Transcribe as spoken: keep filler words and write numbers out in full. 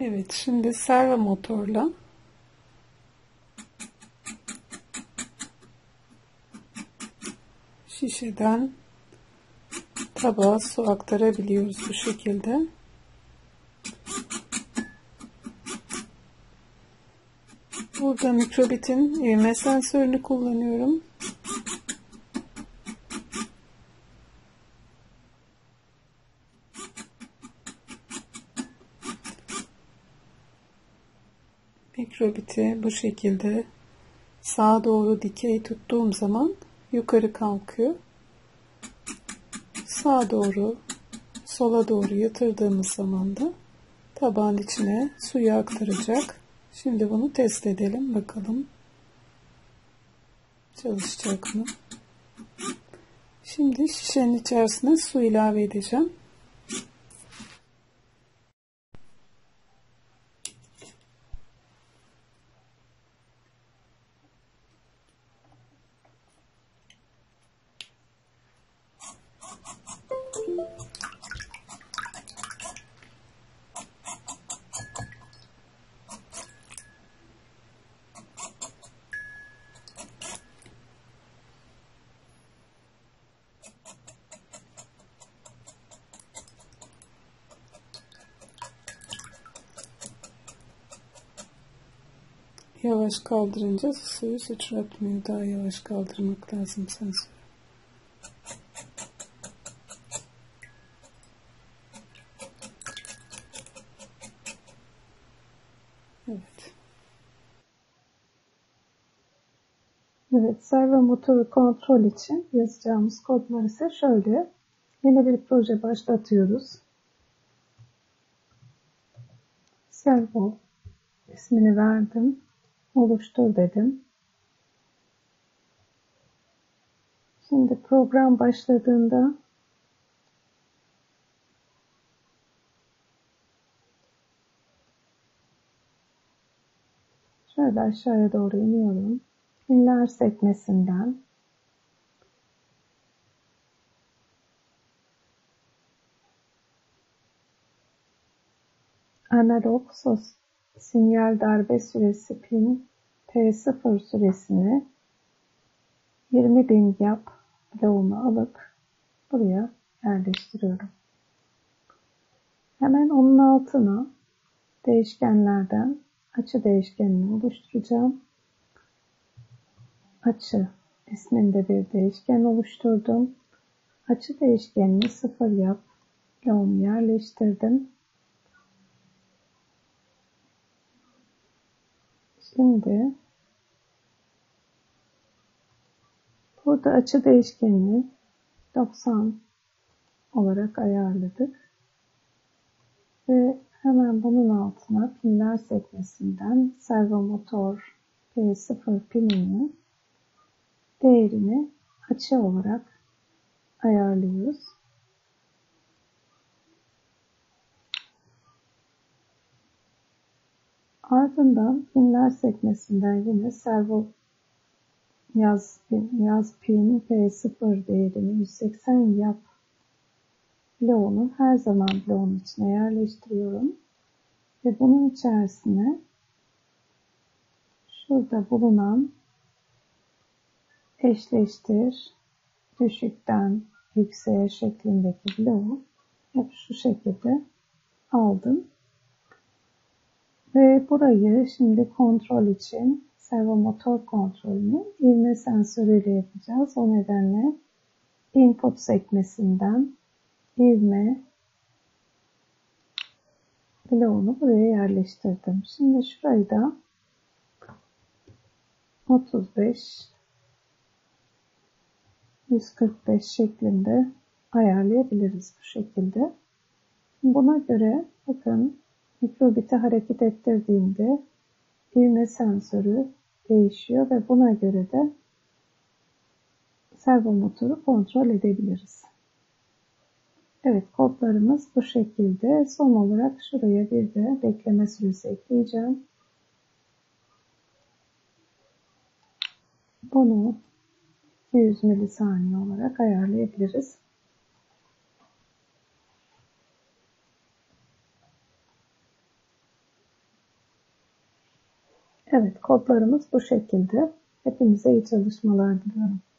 Evet, şimdi servo motorla şişeden tabağa su aktarabiliyoruz bu şekilde. Burada Microbit'in ivme sensörünü kullanıyorum. Microbit'i bu şekilde sağa doğru dikey tuttuğum zaman yukarı kalkıyor. Sağa doğru, sola doğru yatırdığımız zaman da tabağın içine suyu aktaracak. Şimdi bunu test edelim. Bakalım çalışacak mı? Şimdi şişenin içerisine su ilave edeceğim. Yavaş kaldırınca suyu sıçratmıyor. Daha yavaş kaldırmak lazım sensörü. Evet. Evet, servo motoru kontrol için yazacağımız kodlar ise şöyle. Yeni bir proje başlatıyoruz. Servo ismini verdim. Oluştur dedim. Şimdi program başladığında şöyle aşağıya doğru iniyorum. Piller sekmesinden analog sos sinyal darbe süresi pin T sıfır süresini yirmi bin yap bloğunu alıp buraya yerleştiriyorum. Hemen onun altına değişkenlerden açı değişkenini oluşturacağım. Açı isminde bir değişken oluşturdum. Açı değişkenini sıfır yap bloğunu yerleştirdim. Şimdi burada açı değişkenini doksan olarak ayarladık. Ve hemen bunun altına pinler sekmesinden servo motor P sıfır pinini değerini açı olarak ayarlıyoruz. Ardından pinler sekmesinden yine servo yaz pin, yaz pin P sıfır değerini yüz seksen yap bloğunu her zaman bloğun içine yerleştiriyorum. Ve bunun içerisine şurada bulunan eşleştir düşükten yükseğe şeklindeki bloğu hep şu şekilde aldım. Ve burayı şimdi kontrol için servo motor kontrolünü ivme sensörüyle yapacağız. O nedenle input sekmesinden ivme bloğunu buraya yerleştirdim. Şimdi şurayı da otuz beş yüz kırk beş şeklinde ayarlayabiliriz bu şekilde. Buna göre bakın Microbit'i hareket ettirdiğimde ivme sensörü değişiyor ve buna göre de servo motoru kontrol edebiliriz. Evet, kodlarımız bu şekilde. Son olarak şuraya bir de bekleme süresi ekleyeceğim. Bunu iki yüz milisaniye olarak ayarlayabiliriz. Evet, kodlarımız bu şekilde. Hepinize iyi çalışmalar diliyorum.